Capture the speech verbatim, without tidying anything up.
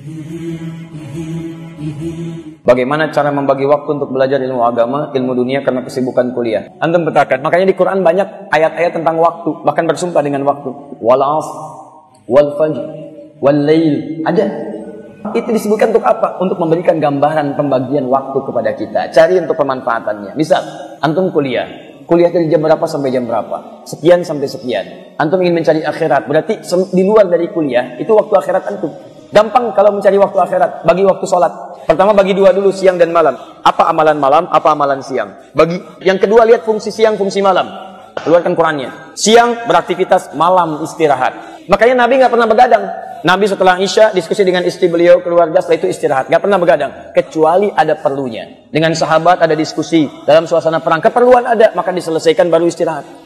Bagaimana cara membagi waktu untuk belajar ilmu agama, ilmu dunia karena kesibukan kuliah? Antum petakan. Makanya di Quran banyak ayat-ayat tentang waktu, bahkan bersumpah dengan waktu. Wal 'ashr, wal fajr, wal lail. Ada. Itu disebutkan untuk apa? Untuk memberikan gambaran pembagian waktu kepada kita. Cari untuk pemanfaatannya. Misal, antum kuliah. Kuliah dari jam berapa sampai jam berapa? Sekian sampai sekian. Antum ingin mencari akhirat. Berarti di luar dari kuliah, itu waktu akhirat antum. Gampang kalau mencari waktu akhirat. Bagi waktu sholat. Pertama bagi dua dulu, siang dan malam. Apa amalan malam, apa amalan siang. Bagi yang kedua lihat fungsi siang, fungsi malam. Keluarkan Qurannya. Siang beraktivitas, malam istirahat. Makanya Nabi nggak pernah begadang. Nabi setelah Isya diskusi dengan istri beliau, keluarga, setelah itu istirahat. Nggak pernah begadang. Kecuali ada perlunya. Dengan sahabat ada diskusi. Dalam suasana perang, keperluan ada, maka diselesaikan baru istirahat.